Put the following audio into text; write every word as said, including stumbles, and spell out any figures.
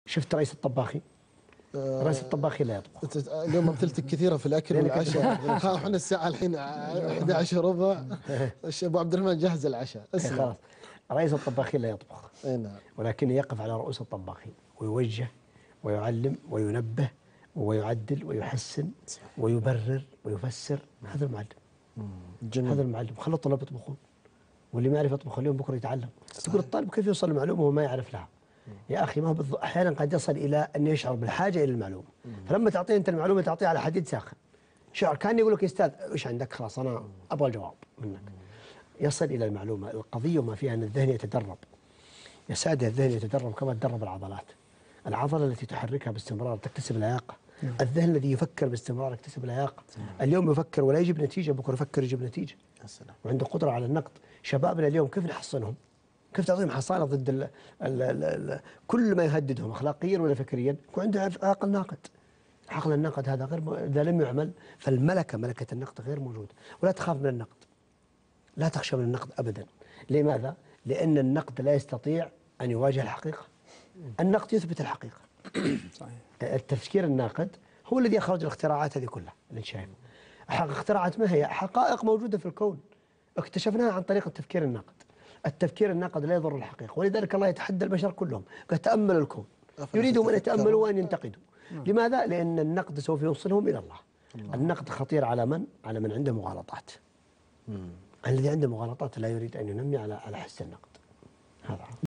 شفت رئيس الطباخي؟ آه رئيس الطباخي لا يطبخ. اليوم امثلتك كثيره في الاكل والعشاء. ها احنا الساعه الحين أحد عشر وربع. ابو عبد الرحمن جهز العشاء. خلاص. رئيس الطباخين لا يطبخ. اي نعم. ولكن يقف على رؤوس الطباخين ويوجه ويعلم وينبه ويعدل ويحسن ويبرر ويفسر. هذا المعلم. جميل. هذا المعلم. خلوا الطلاب يطبخون، واللي ما يعرف يطبخ اليوم بكره يتعلم. تقول الطالب كيف يوصل لمعلومه وهو ما يعرف لها؟ يا اخي ما هو بالض... احيانا قد يصل الى ان يشعر بالحاجه الى المعلومه، فلما تعطيه انت المعلومه تعطيها على حديد ساخن. شعر كان يقول لك يا استاذ ايش عندك؟ خلاص انا ابغى الجواب منك. يصل الى المعلومه. القضيه وما فيها ان الذهن يتدرب. يا ساده الذهن يتدرب كما تدرب العضلات. العضله التي تحركها باستمرار تكتسب لياقه. الذهن الذي يفكر باستمرار يكتسب لياقه. اليوم يفكر ولا يجيب نتيجه، بكره يفكر يجيب نتيجه. السلام. وعنده قدره على النقد. شبابنا اليوم كيف نحصنهم؟ كيف تعطيهم حصانه ضد ال ال ال ال كل ما يهددهم اخلاقيا ولا فكريا؟ يكون عنده عقل ناقد. عقل النقد هذا غير م... اذا لم يعمل فالملكه ملكه النقد غير موجوده. ولا تخاف من النقد. لا تخشى من النقد ابدا. لماذا؟ لان النقد لا يستطيع ان يواجه الحقيقه. النقد يثبت الحقيقه. صحيح. التفكير الناقد هو الذي اخرج الاختراعات هذه كلها اللي انت شايفها. اختراعات ما هي؟ حقائق موجوده في الكون اكتشفناها عن طريق التفكير الناقد. التفكير الناقد لا يضر الحقيقة، ولذلك الله يتحدى البشر كلهم قال تأملوا الكون. يريدهم أن يتأملوا وأن ينتقدوا. لماذا؟ لأن النقد سوف يوصلهم إلى الله. الله. النقد خطير على من؟ على من عنده مغالطات. الذي عنده مغالطات لا يريد أن ينمي على على حس النقد. هذا